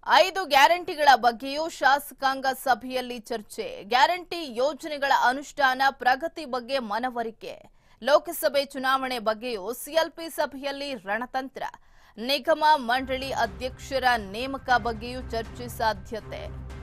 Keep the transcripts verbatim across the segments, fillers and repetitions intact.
ಐದು ಗ್ಯಾರಂಟಿಗಳ ಬಗ್ಗೆಯೂ ಶಾಸಕಾಂಗ ಸಭೆಯಲ್ಲಿ ಚರ್ಚೆ. ಗ್ಯಾರಂಟಿ ಯೋಜನೆಗಳ ಅನುಷ್ಠಾನ ಪ್ರಗತಿ ಬಗ್ಗೆ ಮನವರಿಕೆ. ಲೋಕಸಭೆ ಚುನಾವಣೆ ಬಗ್ಗೆಯೂ ಸಿಎಲ್ಪಿ ಸಭೆಯಲ್ಲಿ ರಣತಂತ್ರ. ನಿಗಮ ಮಂಡಳಿ ಅಧ್ಯಕ್ಷರ ನೇಮಕ ಬಗ್ಗೆಯೂ ಚರ್ಚೆ ಸಾಧ್ಯತೆ.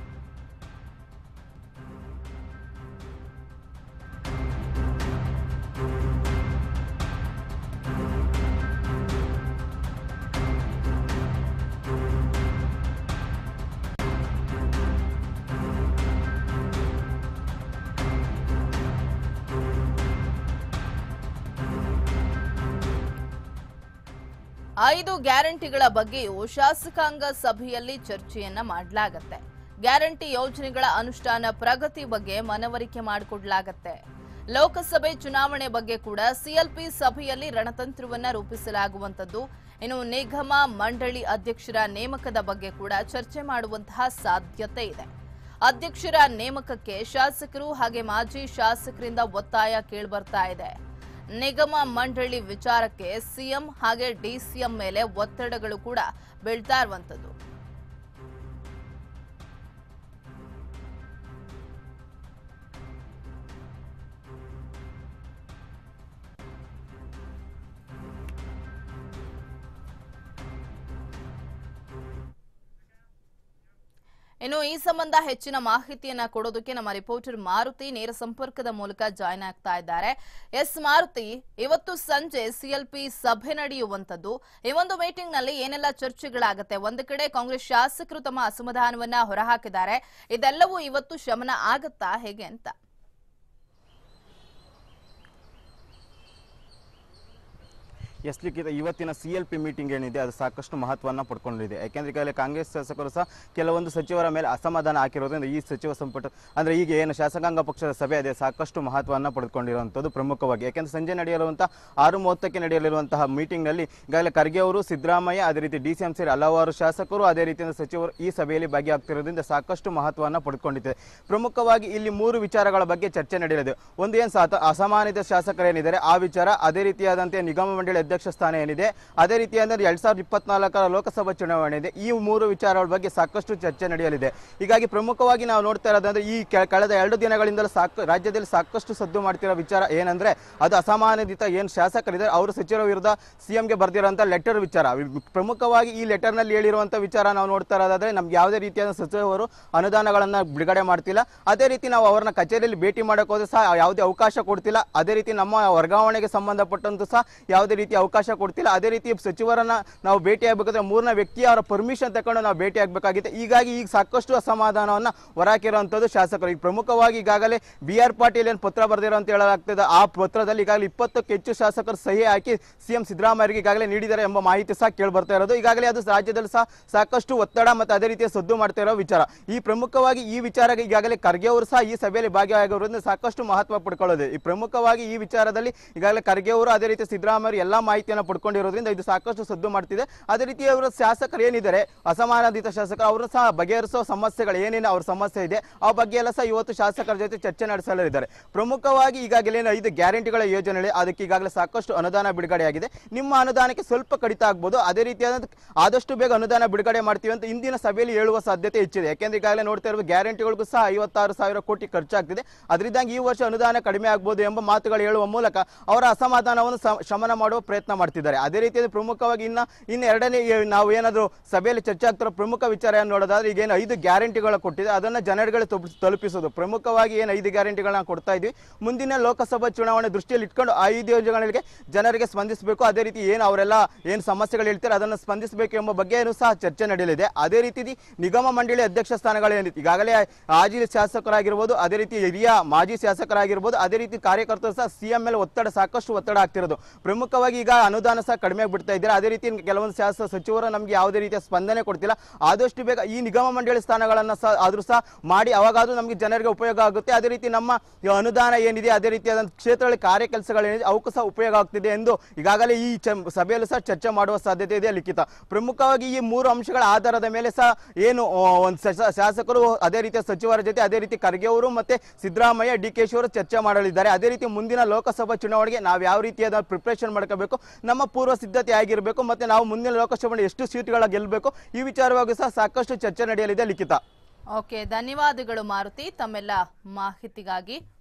ಐದು ಗ್ಯಾರಂಟಿಗಳ ಬಗ್ಗೆಯೂ ಶಾಸಕಾಂಗ ಸಭೆಯಲ್ಲಿ ಚರ್ಚೆಯನ್ನ ಮಾಡಲಾಗುತ್ತೆ. ಗ್ಯಾರಂಟಿ ಯೋಜನೆಗಳ ಅನುಷ್ಠಾನ ಪ್ರಗತಿ ಬಗ್ಗೆ ಮನವರಿಕೆ ಮಾಡಿಕೊಡಲಾಗುತ್ತೆ. ಲೋಕಸಭೆ ಚುನಾವಣೆ ಬಗ್ಗೆ ಕೂಡ ಸಿಎಲ್ಪಿ ಸಭೆಯಲ್ಲಿ ರಣತಂತ್ರವನ್ನ ರೂಪಿಸಲಾಗುವಂತದ್ದು. ಇನ್ನು ನಿಗಮ ಮಂಡಳಿ ಅಧ್ಯಕ್ಷರ ನೇಮಕದ ಬಗ್ಗೆ ಕೂಡ ಚರ್ಚೆ ಮಾಡುವಂತಹ ಸಾಧ್ಯತೆ ಇದೆ. ಅಧ್ಯಕ್ಷರ ನೇಮಕಕ್ಕೆ ಶಾಸಕರು ಹಾಗೆ ಮಾಜಿ ಶಾಸಕರಿಂದ ಒತ್ತಾಯ ಕೇಳಿಬರ್ತಾ ಇದೆ. ನಿಗಮ ಮಂಡಳಿ ವಿಚಾರಕ್ಕೆ ಸಿಎಂ ಹಾಗೆ ಡಿಸಿಎಂ ಮೇಲೆ ಒತ್ತಡಗಳು ಕೂಡ ಬೀಳ್ತಾ ಇರುವಂತದ್ದು. ಇನ್ನು ಈ ಸಂಬಂಧ ಹೆಚ್ಚಿನ ಮಾಹಿತಿಯನ್ನ ಕೊಡೋದಕ್ಕೆ ನಮ್ಮ ರಿಪೋರ್ಟರ್ ಮಾರುತಿ ನೇರ ಸಂಪರ್ಕದ ಮೂಲಕ ಜಾಯ್ನ್ ಆಗ್ತಾ ಇದ್ದಾರೆ. ಎಸ್ ಮಾರುತಿ, ಇವತ್ತು ಸಂಜೆ ಸಿಎಲ್ಪಿ ಸಭೆ ನಡೆಯುವಂತದ್ದು. ಈ ಒಂದು ಮೀಟಿಂಗ್ ನಲ್ಲಿ ಏನೆಲ್ಲ ಚರ್ಚೆಗಳಾಗುತ್ತೆ? ಒಂದು ಕಡೆ ಕಾಂಗ್ರೆಸ್ ಶಾಸಕರು ತಮ್ಮ ಅಸಮಾಧಾನವನ್ನ ಹೊರಹಾಕಿದ್ದಾರೆ. ಇದೆಲ್ಲವೂ ಇವತ್ತು ಶಮನ ಆಗತ್ತಾ, ಹೇಗೆ ಅಂತ? ಎಸ್ ಲಿಖಿತ, ಇವತ್ತಿನ ಸಿ ಎಲ್ ಪಿ ಮೀಟಿಂಗ್ ಏನಿದೆ ಅದು ಸಾಕಷ್ಟು ಮಹತ್ವವನ್ನು ಪಡ್ಕೊಂಡಿದೆ. ಯಾಕೆಂದರೆ ಈಗಾಗಲೇ ಕಾಂಗ್ರೆಸ್ ಶಾಸಕರು ಸಹ ಕೆಲವೊಂದು ಸಚಿವರ ಮೇಲೆ ಅಸಮಾಧಾನ ಹಾಕಿರೋದ್ರಿಂದ ಈ ಸಚಿವ ಸಂಪುಟ ಅಂದರೆ ಈಗ ಏನು ಶಾಸಕಾಂಗ ಪಕ್ಷದ ಸಭೆ ಇದೆ ಸಾಕಷ್ಟು ಮಹತ್ವವನ್ನು ಪಡೆದುಕೊಂಡಿರುವಂಥದ್ದು ಪ್ರಮುಖವಾಗಿ. ಯಾಕೆಂದರೆ ಸಂಜೆ ನಡೆಯಲಿರುವಂಥ ಆರು ಮೂವತ್ತಕ್ಕೆ ನಡೆಯಲಿರುವಂತಹ ಮೀಟಿಂಗ್ನಲ್ಲಿ ಈಗಾಗಲೇ ಖರ್ಗೆ ಅವರು, ಸಿದ್ದರಾಮಯ್ಯ, ಅದೇ ರೀತಿ ಡಿ ಸಿ ಎಂ ಸೇರಿ ಹಲವಾರು ಶಾಸಕರು, ಅದೇ ರೀತಿಯಿಂದ ಸಚಿವರು ಈ ಸಭೆಯಲ್ಲಿ ಭಾಗಿಯಾಗ್ತಿರೋದ್ರಿಂದ ಸಾಕಷ್ಟು ಮಹತ್ವವನ್ನು ಪಡೆದುಕೊಂಡಿದೆ. ಪ್ರಮುಖವಾಗಿ ಇಲ್ಲಿ ಮೂರು ವಿಚಾರಗಳ ಬಗ್ಗೆ ಚರ್ಚೆ ನಡೆಯಲಿದೆ. ಒಂದು ಏನು ಸಹ ಅಸಮಾನಿತ ಶಾಸಕರೇನಿದ್ದಾರೆ ಆ ವಿಚಾರ, ಅದೇ ರೀತಿಯಾದಂತೆ ನಿಗಮ ಮಂಡಳಿ ಅಧ್ಯಕ್ಷ ಸ್ಥಾನ ಏನಿದೆ, ಅದೇ ರೀತಿಯಾದರೆ ಎರಡ್ ಸಾವಿರದ ಇಪ್ಪತ್ನಾಲ್ಕರ ಲೋಕಸಭಾ ಚುನಾವಣೆ ಇದೆ. ಈ ಮೂರು ವಿಚಾರಗಳ ಬಗ್ಗೆ ಸಾಕಷ್ಟು ಚರ್ಚೆ ನಡೆಯಲಿದೆ. ಹೀಗಾಗಿ ಪ್ರಮುಖವಾಗಿ ನಾವು ನೋಡ್ತಾ ಇರೋದಂದ್ರೆ ಈ ಕಳೆದ ಎರಡು ದಿನಗಳಿಂದಲೂ ಸಾಕು ರಾಜ್ಯದಲ್ಲಿ ಸಾಕಷ್ಟು ಸದ್ದು ಮಾಡ್ತಿರೋ ವಿಚಾರ ಏನಂದ್ರೆ ಅದು ಅಸಮಾನಿತ ಏನು ಶಾಸಕರಿದ್ದಾರೆ ಅವರು ಸಚಿವರ ವಿರುದ್ಧ ಸಿಎಂಗೆ ಬರೆದಿರುವಂತಹ ಲೆಟರ್ ವಿಚಾರ. ಪ್ರಮುಖವಾಗಿ ಈ ಲೆಟರ್ನಲ್ಲಿ ಹೇಳಿರುವಂತಹ ವಿಚಾರ ನಾವು ನೋಡ್ತಾ ಇರೋದಾದ್ರೆ ನಮ್ಗೆ ಯಾವುದೇ ರೀತಿಯಾದ ಸಚಿವರು ಅನುದಾನಗಳನ್ನ ಬಿಡುಗಡೆ ಮಾಡ್ತಿಲ್ಲ, ಅದೇ ರೀತಿ ನಾವು ಅವರನ್ನ ಕಚೇರಿಯಲ್ಲಿ ಭೇಟಿ ಮಾಡಕ್ಕೆ ಹೋದ್ರೆ ಸಹ ಯಾವುದೇ ಅವಕಾಶ ಕೊಡ್ತಿಲ್ಲ, ಅದೇ ರೀತಿ ನಮ್ಮ ವರ್ಗಾವಣೆಗೆ ಸಂಬಂಧಪಟ್ಟಂತೂ ಸಹ ಯಾವುದೇ ರೀತಿ ಅವಕಾಶ ಕೊಡ್ತಿಲ್ಲ, ಅದೇ ರೀತಿ ಸಚಿವರನ್ನ ನಾವು ಭೇಟಿ ಆಗಬೇಕಾದ್ರೆ ಮೂರನೇ ವ್ಯಕ್ತಿ ಅವರ ಪರ್ಮಿಷನ್ ತಗೊಂಡು ನಾವು ಭೇಟಿ ಆಗಬೇಕಾಗಿದೆ. ಹೀಗಾಗಿ ಈಗ ಸಾಕಷ್ಟು ಅಸಮಾಧಾನವನ್ನ ಹೊರಹಾಕಿರುವಂತದ್ದು ಶಾಸಕರು. ಈಗ ಪ್ರಮುಖವಾಗಿ ಈಗಾಗಲೇ ಬಿ ಆರ್ ಪಾಟೀಲ್ ಏನು ಪತ್ರ ಬರೆದಿರೋ ಅಂತ ಹೇಳಲಾಗ್ತದೆ. ಆ ಪತ್ರದಲ್ಲಿ ಈಗಾಗಲೇ ಇಪ್ಪತ್ತಕ್ಕೂ ಹೆಚ್ಚು ಶಾಸಕರು ಸಹಿ ಹಾಕಿ ಸಿಎಂ ಸಿದ್ದರಾಮಯ್ಯರಿಗೆ ಈಗಾಗಲೇ ನೀಡಿದ್ದಾರೆ ಎಂಬ ಮಾಹಿತಿ ಸಹ ಕೇಳಿ ಬರ್ತಾ ಇರೋದು. ಈಗಾಗಲೇ ಅದು ರಾಜ್ಯದಲ್ಲಿ ಸಹ ಸಾಕಷ್ಟು ಒತ್ತಡ ಮತ್ತು ಅದೇ ರೀತಿಯ ಸದ್ದು ಮಾಡ್ತಾ ಇರೋ ವಿಚಾರ. ಈ ಪ್ರಮುಖವಾಗಿ ಈ ವಿಚಾರಕ್ಕೆ ಈಗಾಗಲೇ ಖರ್ಗೆ ಅವರು ಸಹ ಈ ಸಭೆಯಲ್ಲಿ ಭಾಗಿಯಾಗಿರೋದ್ರಿಂದ ಸಾಕಷ್ಟು ಮಹತ್ವ ಪಡ್ಕೊಳ್ಳೋದು. ಈ ಪ್ರಮುಖವಾಗಿ ಈ ವಿಚಾರದಲ್ಲಿ ಈಗಾಗಲೇ ಖರ್ಗೆ ಅವರು ಅದೇ ರೀತಿ ಸಿದ್ದರಾಮಯ್ಯ ಎಲ್ಲಾ ಮಾಹಿತಿಯನ್ನು ಪಡ್ಕೊಂಡಿರೋದ್ರಿಂದ ಇದು ಸಾಕಷ್ಟು ಸದ್ದು ಮಾಡ್ತಿದೆ. ಅದೇ ರೀತಿ ಅವರ ಶಾಸಕರು ಏನಿದ್ದಾರೆ ಅಸಮಾನಿತ ಶಾಸಕರು ಅವರು ಸಹ ಬಗೆಹರಿಸುವ ಸಮಸ್ಯೆಗಳು ಏನೇನು ಅವ್ರ ಸಮಸ್ಯೆ ಇದೆ ಆ ಬಗ್ಗೆ ಎಲ್ಲ ಸಹ ಇವತ್ತು ಶಾಸಕರ ಜೊತೆ ಚರ್ಚೆ ನಡೆಸಲಿದ್ದಾರೆ. ಪ್ರಮುಖವಾಗಿ ಈಗಾಗಲೇ ಐದು ಗ್ಯಾರಂಟಿಗಳ ಯೋಜನೆ ಅದಕ್ಕೆ ಈಗಾಗಲೇ ಸಾಕಷ್ಟು ಅನುದಾನ ಬಿಡುಗಡೆಯಾಗಿದೆ. ನಿಮ್ಮ ಅನುದಾನಕ್ಕೆ ಸ್ವಲ್ಪ ಕಡಿತ ಆಗ್ಬೋದು, ಅದೇ ರೀತಿಯಾದ ಆದಷ್ಟು ಬೇಗ ಅನುದಾನ ಬಿಡುಗಡೆ ಮಾಡ್ತೀವಿ ಅಂತ ಇಂದಿನ ಸಭೆಯಲ್ಲಿ ಹೇಳುವ ಸಾಧ್ಯತೆ ಹೆಚ್ಚಿದೆ. ಯಾಕೆಂದ್ರೆ ಈಗಾಗಲೇ ನೋಡ್ತಾ ಇರುವ ಗ್ಯಾರಂಟಿಗಳಿಗೂ ಸಹ ಐವತ್ತಾರು ಸಾವಿರ ಕೋಟಿ ಖರ್ಚಾಗ್ತಿದೆ. ಅದರಿಂದಾಗಿ ಈ ವರ್ಷ ಅನುದಾನ ಕಡಿಮೆ ಆಗ್ಬೋದು ಎಂಬ ಮಾತುಗಳು ಹೇಳುವ ಮೂಲಕ ಅವರ ಅಸಮಾಧಾನವನ್ನು ಶಮನ ಮಾಡುವ ಪ್ರಯತ್ನ ಮಾಡ್ತಿದ್ದಾರೆ. ಅದೇ ರೀತಿಯಲ್ಲಿ ಪ್ರಮುಖವಾಗಿ ಇನ್ನ ಇನ್ನು ಎರಡನೇ ನಾವು ಏನಾದರೂ ಸಭೆಯಲ್ಲಿ ಚರ್ಚೆ ಆಗ್ತಿರೋ ಪ್ರಮುಖ ವಿಚಾರ ಏನು ನೋಡೋದಾದ್ರೆ ಈಗ ಏನು ಐದು ಗ್ಯಾರಂಟಿಗಳು ಕೊಟ್ಟಿದೆ ಅದನ್ನ ಜನರುಗಳು ತಲುಪಿಸೋದು. ಪ್ರಮುಖವಾಗಿ ಏನು ಐದು ಗ್ಯಾರಂಟಿಗಳನ್ನ ಕೊಡ್ತಾ ಇದ್ವಿ, ಮುಂದಿನ ಲೋಕಸಭಾ ಚುನಾವಣೆ ದೃಷ್ಟಿಯಲ್ಲಿ ಇಟ್ಕೊಂಡು ಆ ಐದು ಯೋಜನೆಗಳಿಗೆ ಜನರಿಗೆ ಸ್ಪಂದಿಸಬೇಕು, ಅದೇ ರೀತಿ ಏನು ಅವರೆಲ್ಲ ಏನು ಸಮಸ್ಯೆಗಳು ಹೇಳ್ತಾರೆ ಅದನ್ನು ಸ್ಪಂದಿಸಬೇಕು ಎಂಬ ಬಗ್ಗೆ ಸಹ ಚರ್ಚೆ ನಡೆಯಲಿದೆ. ಅದೇ ರೀತಿ ನಿಗಮ ಮಂಡಳಿ ಅಧ್ಯಕ್ಷ ಸ್ಥಾನಗಳು ಏನಿದೆ ಈಗಾಗಲೇ ಮಾಜಿ ಶಾಸಕರಾಗಿರ್ಬೋದು, ಅದೇ ರೀತಿ ಹಿರಿಯ ಮಾಜಿ ಶಾಸಕರಾಗಿರ್ಬೋದು, ಅದೇ ರೀತಿ ಕಾರ್ಯಕರ್ತರು ಸಹ ಸಿಎಂ ಮೇಲೆ ಒತ್ತಡ ಸಾಕಷ್ಟು ಒತ್ತಡ ಆಗ್ತಿರೋದು. ಪ್ರಮುಖವಾಗಿ ಈಗ ಅನುದಾನ ಸಹ ಕಡಿಮೆ ಬಿಡ್ತಾ ಇದ್ದಾರೆ. ಅದೇ ರೀತಿ ಕೆಲವೊಂದು ಶಾಸಕ ಸಚಿವರು ನಮಗೆ ಯಾವುದೇ ರೀತಿಯ ಸ್ಪಂದನೆ ಕೊಡ್ತಿಲ್ಲ. ಆದಷ್ಟು ಬೇಗ ಈ ನಿಗಮ ಮಂಡಳಿ ಸ್ಥಾನಗಳನ್ನು ಸಹ ಆದ್ರೂ ಸಹ ಮಾಡಿ ಅವಾಗಾದ್ರೂ ನಮಗೆ ಜನರಿಗೆ ಉಪಯೋಗ ಆಗುತ್ತೆ. ಅದೇ ರೀತಿ ನಮ್ಮ ಅನುದಾನ ಏನಿದೆ ಅದೇ ರೀತಿಯಾದ ಕ್ಷೇತ್ರಗಳಲ್ಲಿ ಕಾರ್ಯ ಕೆಲಸಗಳೇನಿದೆ ಅವಕ್ಕೂ ಸಹ ಉಪಯೋಗ ಆಗ್ತಿದೆ ಎಂದು ಈಗಾಗಲೇ ಈ ಸಭೆಯಲ್ಲೂ ಸಹ ಚರ್ಚೆ ಮಾಡುವ ಸಾಧ್ಯತೆ ಇದೆ ಲಿಖಿತ. ಪ್ರಮುಖವಾಗಿ ಈ ಮೂರು ಅಂಶಗಳ ಆಧಾರದ ಮೇಲೆ ಸಹ ಏನು ಒಂದು ಶಾಸಕರು ಅದೇ ರೀತಿಯ ಸಚಿವರ ಜೊತೆ ಅದೇ ರೀತಿ ಖರ್ಗೆ ಅವರು ಮತ್ತೆ ಸಿದ್ದರಾಮಯ್ಯ, ಡಿ ಕೆ ಶಿ ಅವರು ಚರ್ಚೆ ಮಾಡಲಿದ್ದಾರೆ. ಅದೇ ರೀತಿ ಮುಂದಿನ ಲೋಕಸಭಾ ಚುನಾವಣೆಗೆ ನಾವು ಯಾವ ರೀತಿಯಾದ ಪ್ರಿಪರೇಷನ್ ಮಾಡ್ಕೋಬೇಕು ನಮ್ಮ ಪೂರ್ವ ಸಿದ್ಧತೆ ಆಗಿರಬೇಕು ಮತ್ತೆ ನಾವು ಮುಂದಿನ ಲೋಕಸಭೆ ಎಷ್ಟು ಸೀಟ್ಗಳ ಗೆಲ್ಲಬೇಕು ಈ ವಿಚಾರವಾಗಿ ಸಹ ಸಾಕಷ್ಟು ಚರ್ಚೆ ನಡೆಯಲಿದೆ ಲಿಖಿತ. ಓಕೆ, ಧನ್ಯವಾದಗಳು ಮಾರುತಿ ತಮ್ಮೆಲ್ಲ ಮಾಹಿತಿಗಾಗಿ.